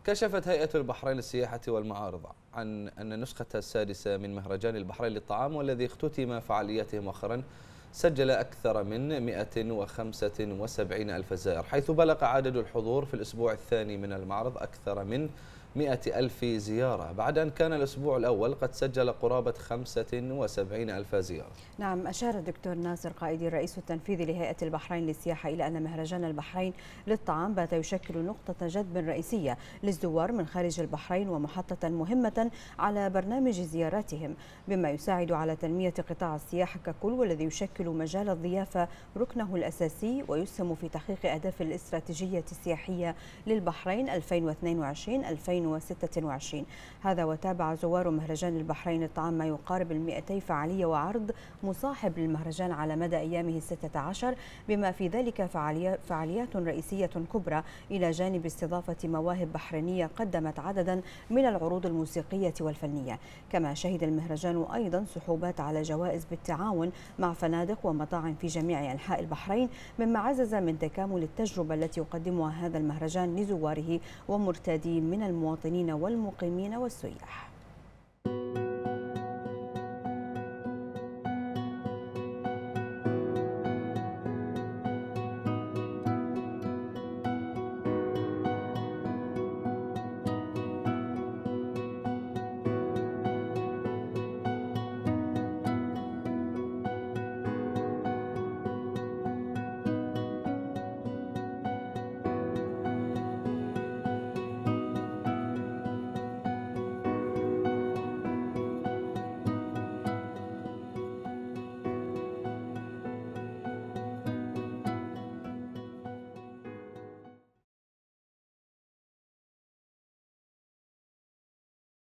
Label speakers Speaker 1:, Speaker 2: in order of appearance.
Speaker 1: كشفت هيئة البحرين للسياحة والمعارض عن أن نسختها السادسة من مهرجان البحرين للطعام والذي اختتم فعالياته مؤخرا سجل أكثر من 175 ألف زائر، حيث بلغ عدد الحضور في الأسبوع الثاني من المعرض أكثر من 100 ألف زيارة، بعد أن كان الأسبوع الأول قد سجل قرابة 75 ألف زيارة.
Speaker 2: نعم، أشار الدكتور ناصر قائدي الرئيس التنفيذي لهيئة البحرين للسياحة إلى أن مهرجان البحرين للطعام بات يشكل نقطة جذب رئيسية للزوار من خارج البحرين ومحطة مهمة على برنامج زياراتهم، بما يساعد على تنمية قطاع السياحة ككل، والذي يشكل مجال الضيافة ركنه الأساسي ويسهم في تحقيق أهداف الاستراتيجية السياحية للبحرين 2022-2026. هذا وتابع زوار مهرجان البحرين للطعام ما يقارب 200 فعالية وعرض مصاحب للمهرجان على مدى أيامه 16، بما في ذلك فعاليات رئيسية كبرى إلى جانب استضافة مواهب بحرينية قدمت عددا من العروض الموسيقية والفنية. كما شهد المهرجان أيضا سحوبات على جوائز بالتعاون مع فنادق ومطاعم في جميع أنحاء البحرين، مما عزز من تكامل التجربة التي يقدمها هذا المهرجان لزواره ومرتاديه من المواطنين والمقيمين والسياح.